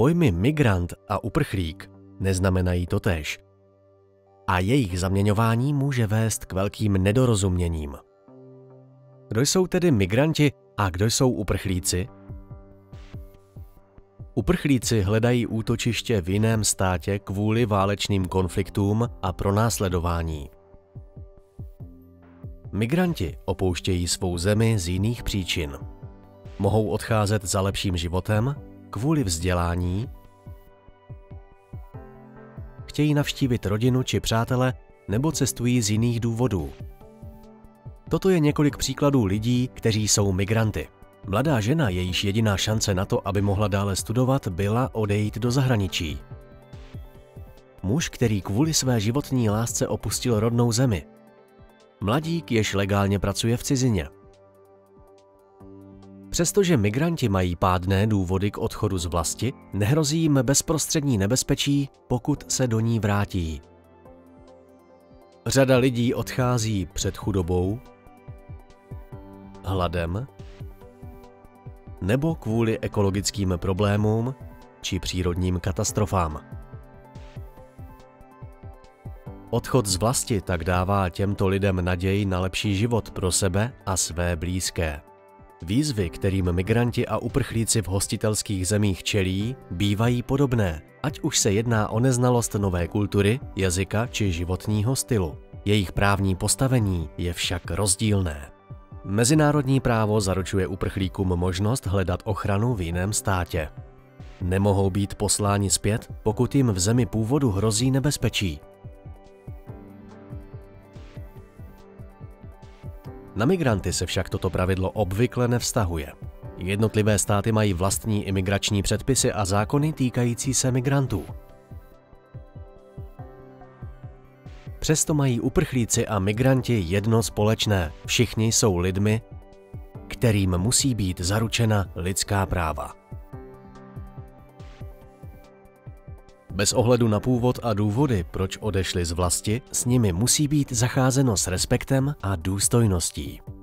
Pojmy migrant a uprchlík neznamenají totéž. A jejich zaměňování může vést k velkým nedorozuměním. Kdo jsou tedy migranti a kdo jsou uprchlíci? Uprchlíci hledají útočiště v jiném státě kvůli válečným konfliktům a pronásledování. Migranti opouštějí svou zemi z jiných příčin. Mohou odcházet za lepším životem, kvůli vzdělání, chtějí navštívit rodinu či přátele nebo cestují z jiných důvodů. Toto je několik příkladů lidí, kteří jsou migranty. Mladá žena, jejíž jediná šance na to, aby mohla dále studovat, byla odejít do zahraničí. Muž, který kvůli své životní lásce opustil rodnou zemi. Mladík, jež legálně pracuje v cizině. Přestože migranti mají pádné důvody k odchodu z vlasti, nehrozí jim bezprostřední nebezpečí, pokud se do ní vrátí. Řada lidí odchází před chudobou, hladem nebo kvůli ekologickým problémům či přírodním katastrofám. Odchod z vlasti tak dává těmto lidem naději na lepší život pro sebe a své blízké. Výzvy, kterým migranti a uprchlíci v hostitelských zemích čelí, bývají podobné, ať už se jedná o neznalost nové kultury, jazyka či životního stylu. Jejich právní postavení je však rozdílné. Mezinárodní právo zaručuje uprchlíkům možnost hledat ochranu v jiném státě. Nemohou být posláni zpět, pokud jim v zemi původu hrozí nebezpečí. Na migranty se však toto pravidlo obvykle nevztahuje. Jednotlivé státy mají vlastní imigrační předpisy a zákony týkající se migrantů. Přesto mají uprchlíci a migranti jedno společné. Všichni jsou lidmi, kterým musí být zaručena lidská práva. Bez ohledu na původ a důvody, proč odešli z vlasti, s nimi musí být zacházeno s respektem a důstojností.